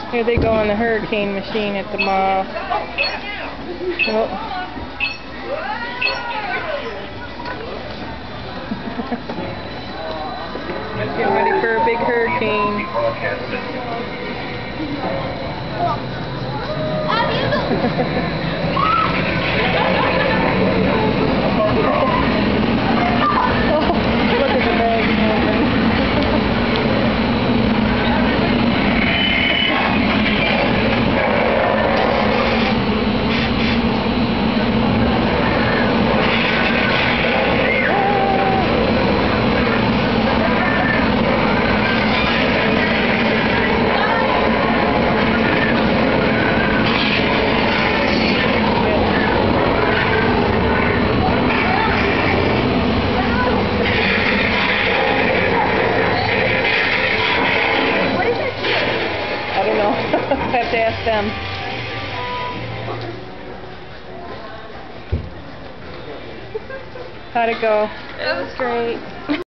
Here they go on the hurricane machine at the mall. Oh. Getting ready for a big hurricane. Look at the bag moving. I don't know. I have to ask them. How'd it go? It was great.